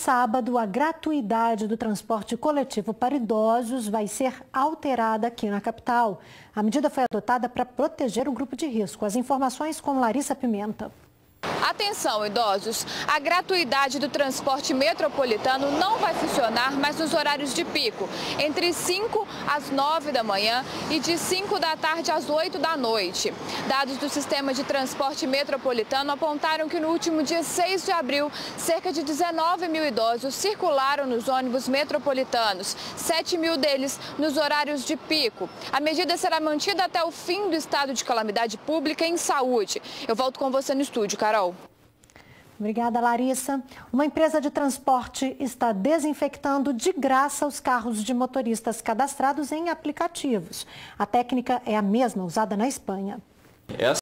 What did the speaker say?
sábado, a gratuidade do transporte coletivo para idosos vai ser alterada aqui na capital. A medida foi adotada para proteger o grupo de risco. As informações com Larissa Pimenta. Atenção, idosos, a gratuidade do transporte metropolitano não vai funcionar mais nos horários de pico, entre 5 às 9 da manhã e de 5 da tarde às 8 da noite. Dados do sistema de transporte metropolitano apontaram que no último dia 6 de abril, cerca de 19 mil idosos circularam nos ônibus metropolitanos, 7 mil deles nos horários de pico. A medida será mantida até o fim do estado de calamidade pública em saúde. Eu volto com você no estúdio, Carol. Obrigada, Larissa. Uma empresa de transporte está desinfectando de graça os carros de motoristas cadastrados em aplicativos. A técnica é a mesma usada na Espanha.